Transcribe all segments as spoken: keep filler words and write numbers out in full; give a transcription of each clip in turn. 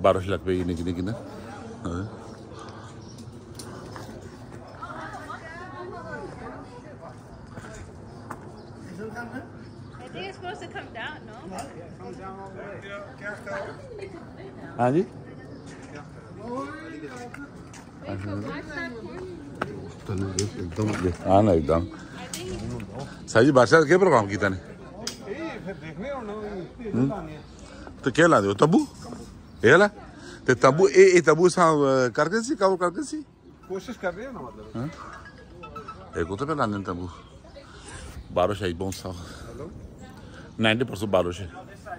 बारिश लग पई निकी निकी ना। हाँ जी एकदम हाँ ना एकदम सही जी। बादशाह क्या प्रोग्राम किया ने तो क्या ला दो तब्बू ये ला ते तब्बू ए ए तब्बू सा करके सी कवर करके सी कोशिश कर रहे हैं ना मतलब एक तो पे लाने तब्बू बारिश आई बहुत सा नाइन्टी परसेंट बारिश है।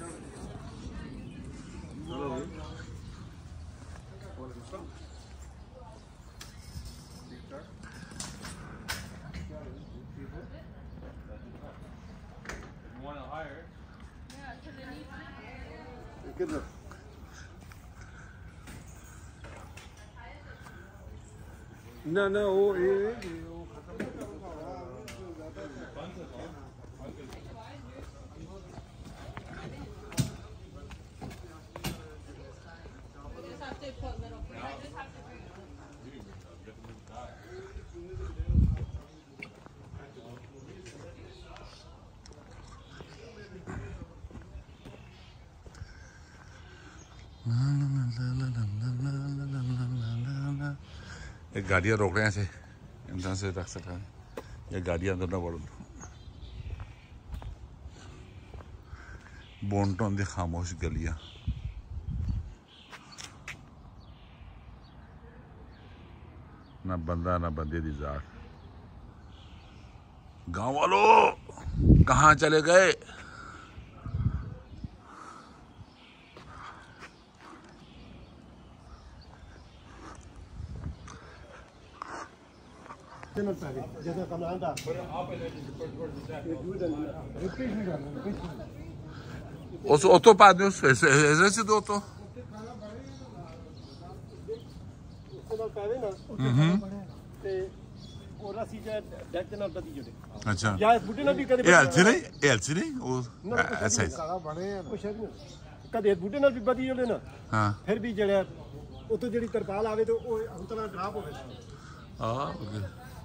ना ना वो ये एक गाड़ियाँ रोक रहे हैं ऐसे इंसान से रख सकता है या गाड़ियाँ अंदर ना बढ़ो। बोनटों दी खामोश गलियाँ ना बंदा ना बंदे दी जात। गांव वालों कहाँ चले गए? उस ऑटो पा दो ऐसे ऐसे दो तो अच्छा ये अलसी नहीं ये अलसी नहीं वो ऐसा ही कदे बूटे नाल भी बदी जोले ना हाँ फिर भी जेड़ा उतो जेड़ी तरपाल आवे तो ओ अंतरा ड्रॉप होवे हाँ ओके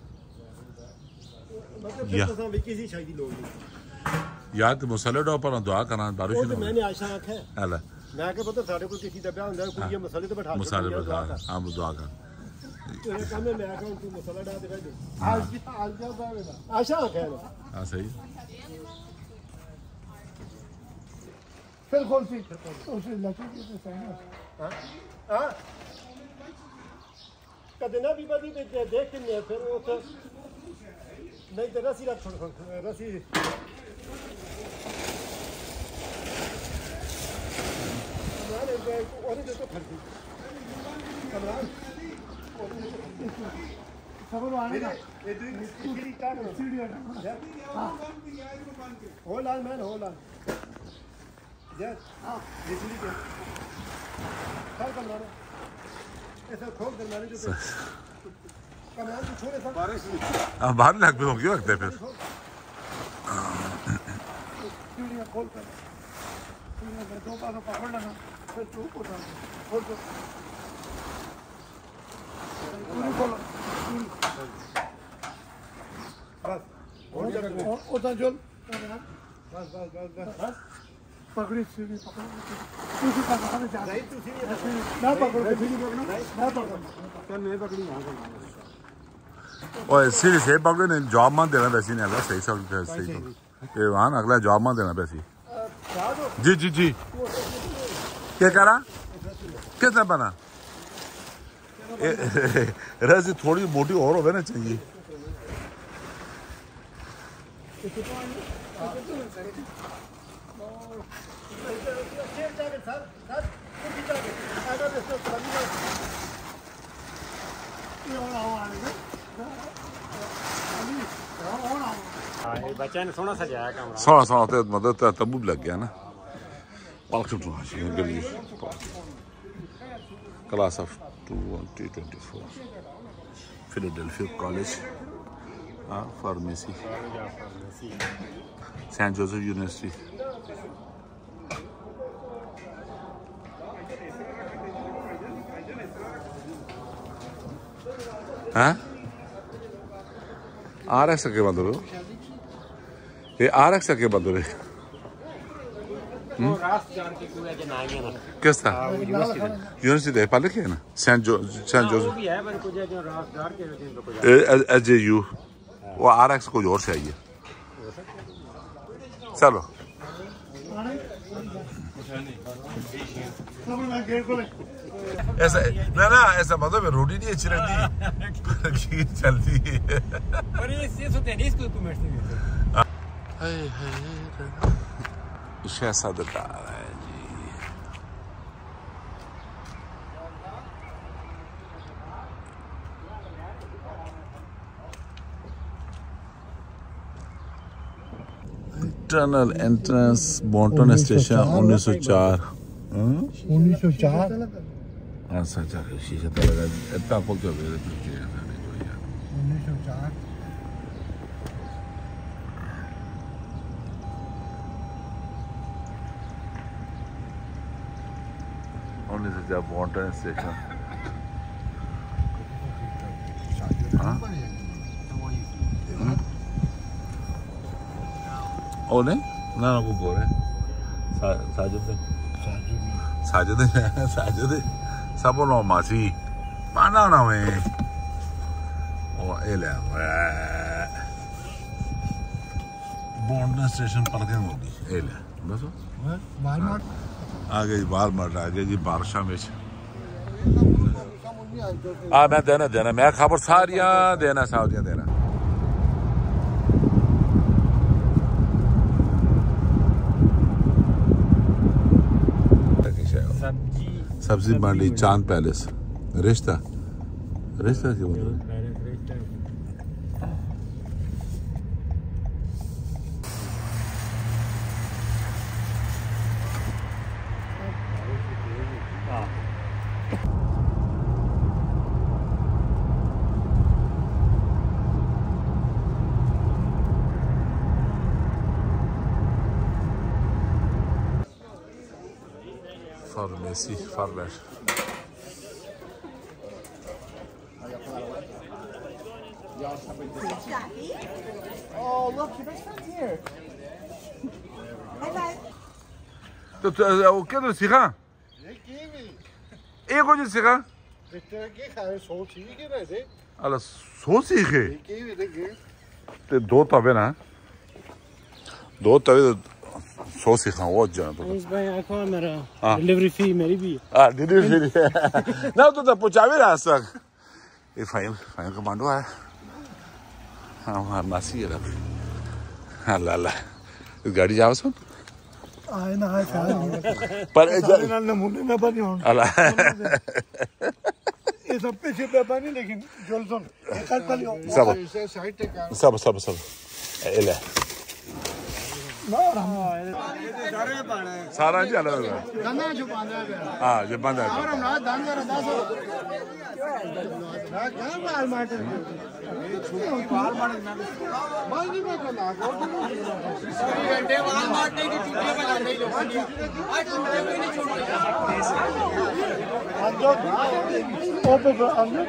मतलब तो विकी सी शायद लोग यार तो मसाले डो पर दुआ करना बारिश नहीं मैंने आशा आखे हला मैं के पता सारे को किसी दबा हुंदा कोई ये मसाले तो बैठा मसाले बैठा हम दुआ कर तेरे काम में मैं कहूं तू मसाला डाल दे भाई आज की आज जा बावेगा आशा आखे हां सही फिर कौन सी उसे लकी की तो सही है हां हां कदे ना भी बदी देख के फिर वो तो नहीं तो रसी रख छोड़ रसी हमारे और तो खर्ची कमरान सब लोग आने का ये दूसरी का सीढ़ी है हां हो लाल मैन हो लाल जय हां ये सीढ़ी के चल कमरान ऐसा खोल कर मैंने जो कमरान को छोड़े सब बारिश अब बाहर लग भी होगी वक्त है फिर सीढ़ियां खोल कर दो बार पकड़ लेना फिर तू उठा खोल दो पूरी खोलो बस उधर चल बस बस बस बस पकड़ी सीढ़ी पकड़ो उसी का पकड़ जा नहीं तू सीढ़ी ना पकड़ो सीढ़ी पकड़ो ना पकड़ो तो नहीं पकड़ी वहां से ओए सीढ़ी से पकड़ो ने जॉब मान देना वैसे नहीं अगला सही सब सही ये वहां अगला जॉब मान देना वैसे जी जी जी क्या करा कितना बना रसी थोड़ी मोटी और हो ना चाहिए बच्चा ने सोना सजाया कमरा सोना सोना तो मतलब तब्बू लग गया ना welcome to class of twenty twenty-four Philadelphia College uh, Pharmacy Saint Joseph University हैं आर एक्स के बंद हो ये आर एक्स के बंद हो किस था यूनिवर्सिटी है पहले क्या है ना सेंट जो सेंट जो एच जे यू वो आर एक्स कोई और से आई है चलो ऐसा ना ना ऐसा मतलब रोटी नहीं अच्छी लगती खीर चलती है शहजादा है जी टनल एंट्रेंस बॉन्टन स्टेशन उन्नीस सौ चार उन्नीस सौ चार ऐसा चाहे शीशे तो लगा इतना बोलते हो उन्नीस सौ चार उन्नीस सौ चार बॉन्टन स्टेशन हाँ ओ नहीं ना ना को बोल रहे साजिद साजिद साजिद सब लो मासी पाना ना में ओ एले बॉन्टन स्टेशन पार्किंग होगी एले बस वालमार्ट आ गई वालमार्ट आ गई जी बारिशा में आ मैं देना देना मैं खबर सारिया देना सारिया देना सब्जी मंडी चांद पैलेस रिश्ता रिश्ता क्यों मतलब Farmasi, farmer. Oh, look, your best friend's here. Bye bye. तो वो क्या तो सीखा? ये कीवी। एक कुछ सीखा? बेटे के खाए सौ सीख के रहे थे। अल्लाह सौ सीखे? ये कीवी देखे। ते दो तवे ना? दो तवे सौ सीखा वो जाना तो। इस भाई आँखों मेरा डिलीवरी फी मेरी भी। हाँ डिलीवरी फी ना तो तो पुचावे रास्ता। ये फाइल फाइल कमांडो है। हाँ हाँ मासी है रख। हाँ लाला इस गाड़ी जाओ सुन। आए ना आए चाहे। पर चाहे ना नमूने ना बनी हों। अल्लाह ये सब पे शिप पे बनी लेकिन जोल्सन कल कल हो। सब सब सब सब एले सारा जी अलग अलग दाना जो बांधा है हाँ जो बांधा है और हम ना दान जरा दास हो ना क्या बाल मारते हैं बाल मारते हैं बाल नहीं मारते ना घंटे बाल मारते ही चुटिया बजा नहीं लो आज चुटिया भी नहीं छोड़ते अंदर ओपन अंदर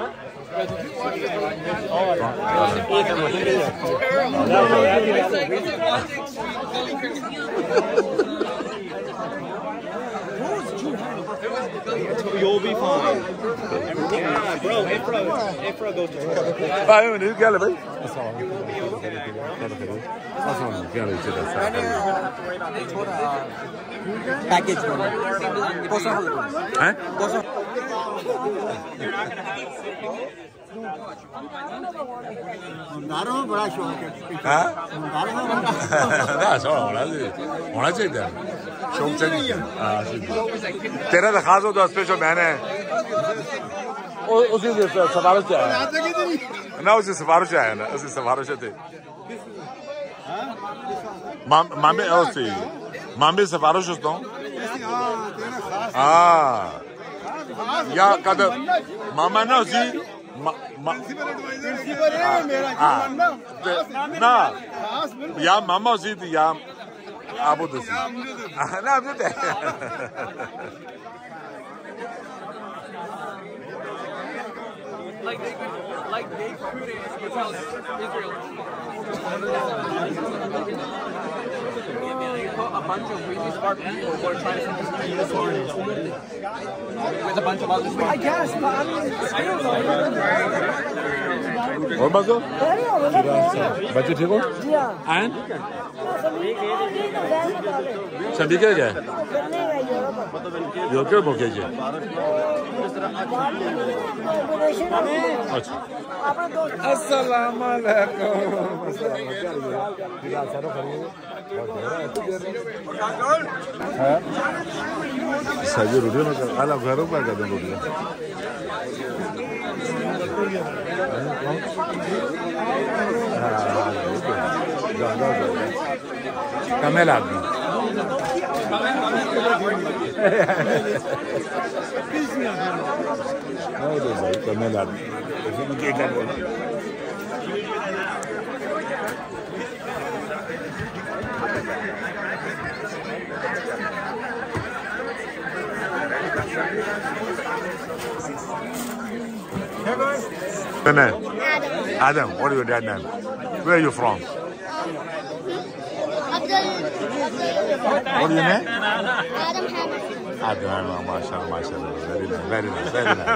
You'll be fine. Yeah, bro, Afro, Afro goes to work. भाई मैंने क्या ले भाई क्या ले चला Package हैं दारू बड़ा शौक है हाँ दारू ना शौक होना चाहिए होना चाहिए शौक चाहिए हाँ तेरा तो खास हो तो स्पेशल मैंने उसी से सिफारिश से आया ना उसी सिफारिश से आया ना उसी सिफारिश थे मामे उसी मामे सिफारिश होता हूँ हाँ या कदम मामा ना उसी ना या मामा उसी थी या आप उधर ना आप उधर like they could, like they couldn't tell Israel. They put a bunch of really smart people who are trying to eat the foreigners with a bunch of other smart. I guess, but I mean, it's still और बसो बच्चे ठीक हो ion सभी क्या गए Europe बोल के अच्छा अस्सलाम वालेकुम सभी रोटी में अलग घरों पर कर दें रोटी कमेल आदमी कमेल आदमी Adam. Adam, what is your dad's name? Where are you from? Abdul. What is your name? Adam Hammer. Adam Hammer, mashallah, mashallah. Very nice, very nice, very nice.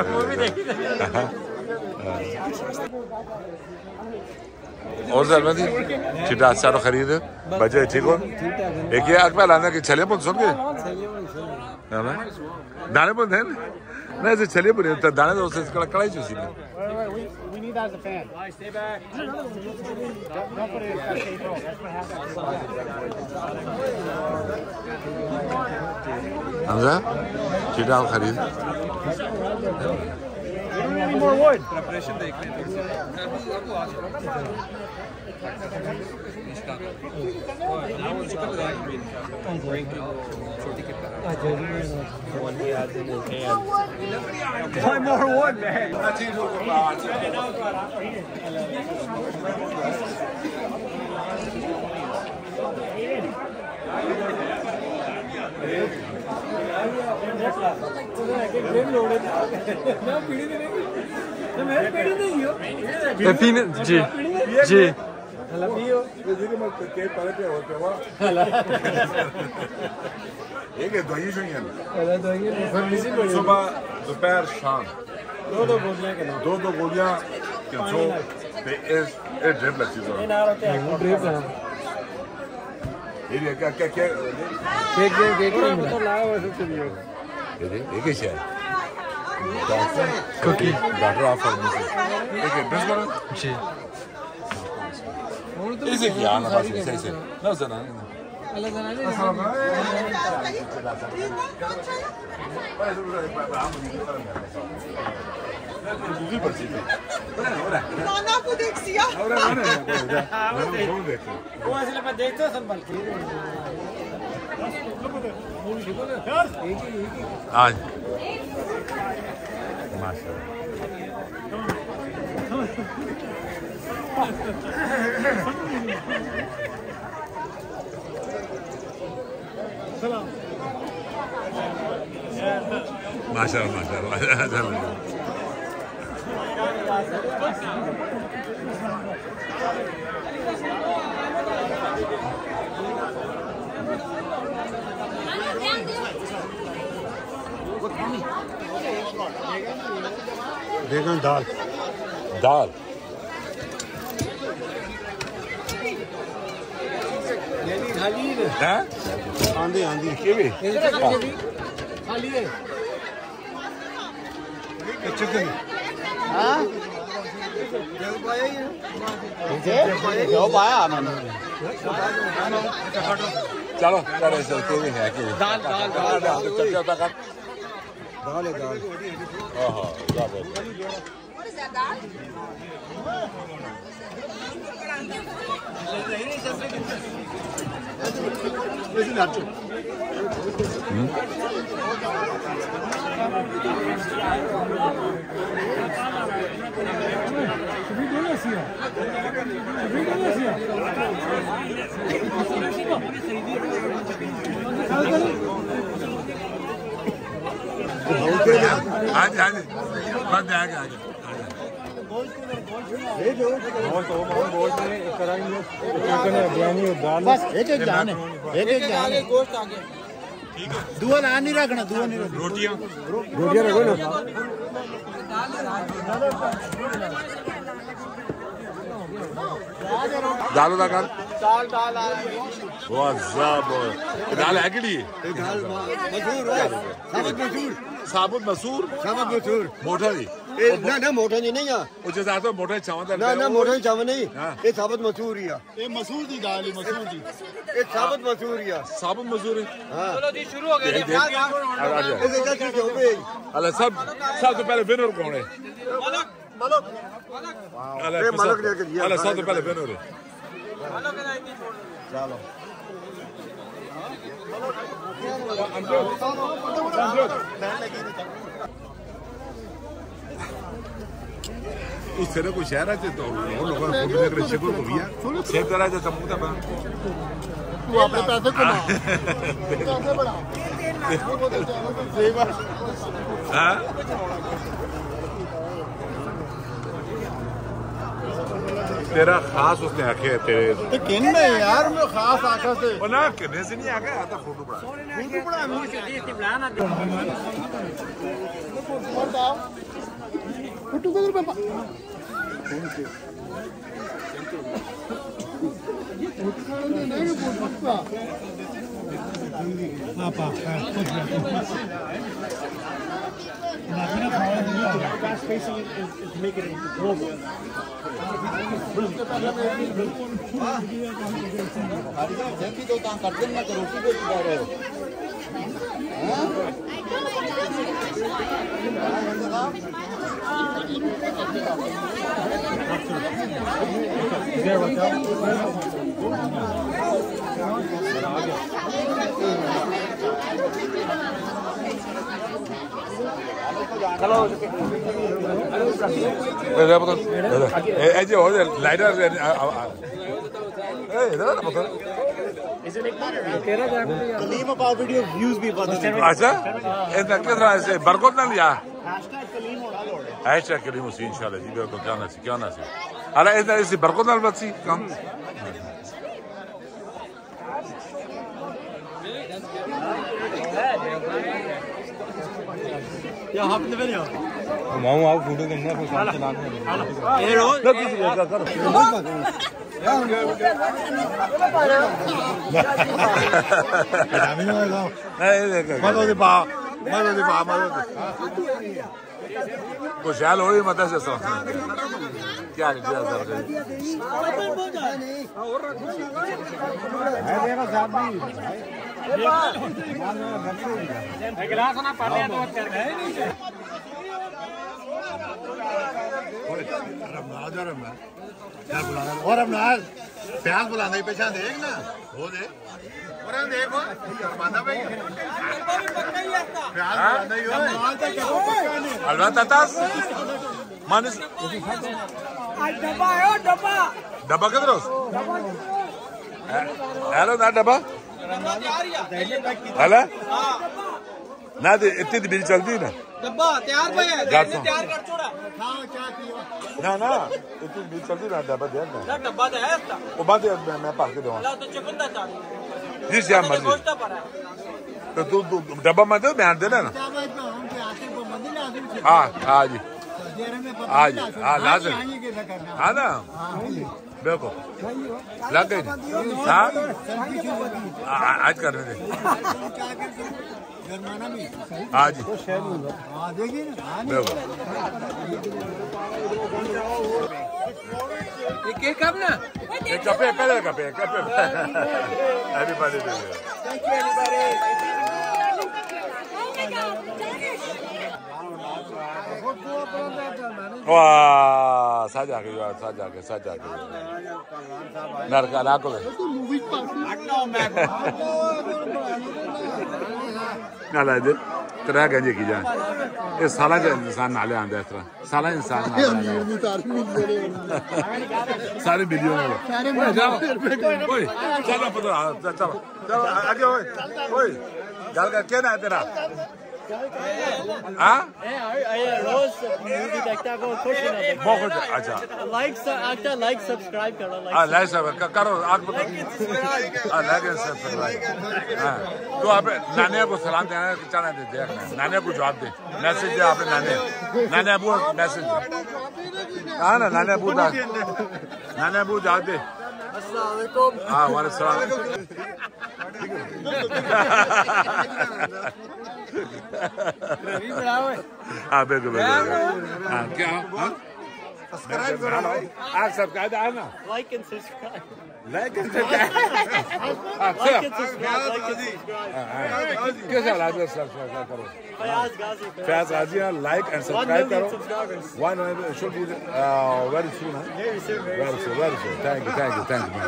और सरमदी चिटा अच्छा तो खरीदे बचे ठीक हो एक ये अकबर लाना कि चले पुन सुन के दाने पुन है ना ऐसे चले पुन तो दाने तो उससे कड़ा कड़ा ही चूसी ने we need that as a fan. Stay back. Don't put it in that same row. That's what happens. Hamza चिटा खरीद We don't need any more wood. Preparation देख लें Buy more wood, man. तीन जी जी एक है दो ही सुनिए सुबह दोपहर शाम दो दो गोलियां के दो दो गोलियां जो पे इस एक ड्रिप लगती है ड्रिप है ये क्या क्या क्या केक केक केक तो लाओ वैसे चलिए ये एक ही है कुकी डॉक्टर ऑफ फार्मेसी एक है बस करो जी इसे क्या ना बस ऐसे ऐसे ना सुना अलग अलग नाना को देख सिया वो असली में देखते हो संभल के आज माशाल्लाह माशाल्लाह माशाल्लाह बैगन दाल दाल खाली हैं आंधी आंधी ये भी खाली है चिकन हाँ जो पाया मैंने चलो चलो चलो कोई नहीं है कि दाल दाल दाल दाल चल चल कर दाल है दाल हां हां दाल What is that, dog? आज आज बंद आ गया बस एक एक जान है, एक एक जान है। गोश्त आ गया। दुआ ना नहीं रखना, दुआ नहीं रखना। रोटियां रोटियां रखो ना। दाल उदा कर दाल दाल आ वाह सब दाल है कि नहीं दाल मसूर साबुत मसूर साबुत मसूर साबुत मसूर मोटा जी ना ना मोटा जी नहीं है ਉਹ ਜੇ ਸਾਥੋਂ ਮੋਟੇ ਚਾਵਲ ਦਾ ना ना मोटा जी चावल नहीं हाँ। ये साबुत मसूर ही है ये मसूर दी दाल है, मसूर दी। ये साबुत मसूर ही है ਸਾਬਤ ਮਸੂਰ हां चलो जी शुरू हो गया जी। ਆ इसे क्या चीज हो गई ਅਲੇ ਸਭ ਸਭ ਤੋਂ ਪਹਿਲੇ ਵਿਨਰ ਕੌਣ ਹੈ मलक मलक ਅਲੇ ਇਹ ਮਲਕ ਨੇ ਕਿ ਅਲੇ ਸਭ ਤੋਂ ਪਹਿਲੇ ਵਿਨਰ ਹੈ मलक का नहीं छोड़ चलो ਉਸ ਤੇਰੇ ਕੋ ਸ਼ਹਿਰ ਹੈ ਤੇ ਉਹ ਲੋਕਾਂ ਨੂੰ ਫੋਟੋ ਦੇਖ ਰਹੇ ਸ਼ਕਲ ਕੋ ਵੀਆ ਸੇ ਤਰ੍ਹਾਂ ਜੇ ਤਮੂ ਤਾਂ ਬਾ तू अपने पैसे कमा, पैसे बढ़ा। सही बात। ਹਾਂ तेरा खास उसने आखे तेरे तो किन में यार मैं खास आका से वो ना कितने से नहीं आ गया आता फोटो पड़ा फुटू किधर पे ऐसे हो जाए लाइटर कलीम अबाउट वीडियो व्यूज भी बहुत अच्छा इतना किस तरह से बरकत ना लिया हैशटैग कलीम होना लोड हैशटैग करीम सी इंशाल्लाह जी बिल्कुल क्या ना सी क्या ना सी अरे इतना इसी बरकत ना बची कम या हाथ में नहीं माऊ आओ फोटो करना फिर काम चलाना ए रोज ना किसी का कर नहीं देखो मतो दे पा मतो दे पा मतो कुछ हाल हो रही मत से सो क्या क्या कर रहे गिलास ना पड़ लिया तो करके और अब ना प्याज बुलाना ही पेशा देख ना हो दे और हम देखो माना भाई प्याज बुलाना ही हो माल तो क्या पक्का नहीं अलवा ततास मानिस डब्बा है डब्बा डब्बा किधर है हेलो ना डब्बा हेलो ना दे इतनी बिल चलती ना डब्बा तैयार पे है तैयार कर छोड़ा ना ना इतनी बिल चलती ना डब्बा दे ना ना डब्बा तो है इसका वो बात है मैं पास के दूंगा ला तो चुकंदा चाट जिस यार मर्जी गोश्त पर है तो तू तू डब्बा मत दे मैं देना ना हाँ हाँ जी हाँ जी हाँ लाजम हाँ ना बिल्कुल लग गई हाँ आज करने दे हाँ जी बिल्कुल ये कब ना एक कपे पहले कपे कपे एवरीबॉडी दे थैंक यू एवरीबॉडी वाह साजा के यार साजा के साजा के नरका ना को ना ला दे तेरा गंजे की जान ये साला जो इंसान नाले आंदा इस तरह साला इंसान नाले सारे वीडियो में जाओ ओए चलो पता चलो चलो आगे ओए ओए गल का क्या ना तेरा हाँ रोज मूवी देखता है वो खुश होना देखता बहुत अच्छा लाइक आखता लाइक सब्सक्राइब करो हाँ लाइक सब करो आप हाँ लाइक सब्सक्राइब हाँ तो आप नानिया को सलाम देना चाहना दे देखना नानिया को जवाब दे मैसेज दे आपने नाने नानिया अबू मैसेज हाँ ना नानिया अबू नानिया अबू जवाब दे अस्सलाम वालेकुम हाँ वालेकुम सलाम हाँ बिल्कुल बिल्कुल हाँ क्या सब्सक्राइब करो आप सब्सक्राइब है ना like and subscribe like and subscribe अच्छा कैसा लगा सब्सक्राइब करो Fayaz Ghazi Fayaz Ghazi like and subscribe करो one should be very soon very soon very soon thank you thank you thank you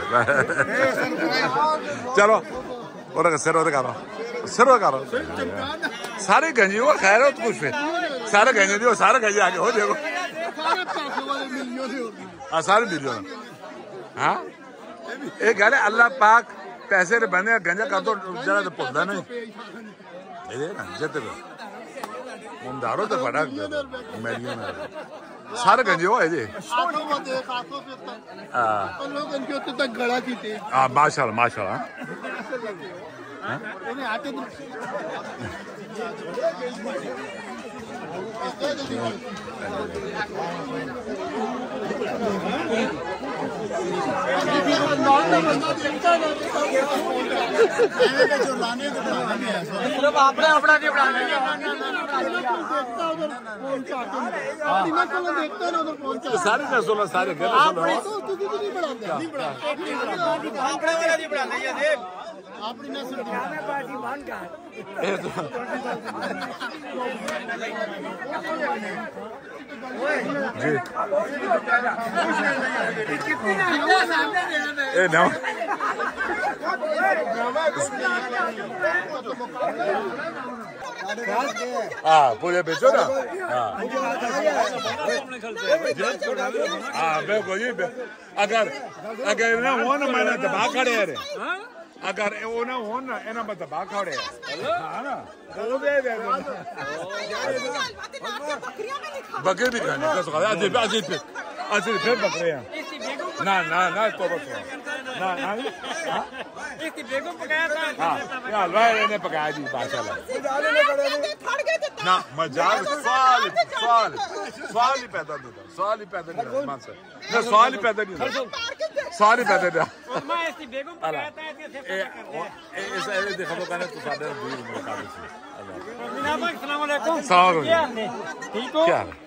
चलो और सर और करो सर और करो सारे गंजे वो खैर हो कुछ पे सारे गंजे दियो सारे गंजे आगे हो देखो हाँ सारे मिलियन हाँ एक गल अल्लाह पाक पैसे रे बने गंजा कर दो जरा तो पौधा नहीं ये ना जते मुंडारो तो बड़ा मिलियन सारे गंजे हो ये हाँ लोग इनके उत्ते तक गड़ा की थी हाँ माशाल्लाह माशाल्लाह उन्हें आटे सिर्फ आपने अपना नहीं बनाना देखता ना उधर पहुंचा सारे का सोलह सारे घर नहीं बढ़ाते नहीं बढ़ाते अपने वाला नहीं बनाना ये देख आपने नस्ल पार्टी मान का जी ए ना हाँ पूरे बेचो ना हाँ हाँ बिल्कुल जी अगर अगर ना हो ना मैंने दबा खड़े है अगर वो ना हो ना इन्हें मैं दबा खड़े हाँ ना वो दे दे बकरे भी खाने का सुखा आज आज पे आज फिर बकरे हैं ना ना ना तो बस ना ना इसकी बेगम पकाया था हाँ यार भाई ने पकाया जी माशाल्लाह ना मजाक सवाल सवाल सवाल ही पैदा नहीं था सवाल ही पैदा नहीं था मान से ना सवाल ही पैदा नहीं था सवाल ही पैदा नहीं था मैं इसकी बेगम पकाया था ए इस ए देखो तो कहने तो साढ़े दूर मुकाबले से अस्सलाम वालेकुम सलाम ठीक हो क्या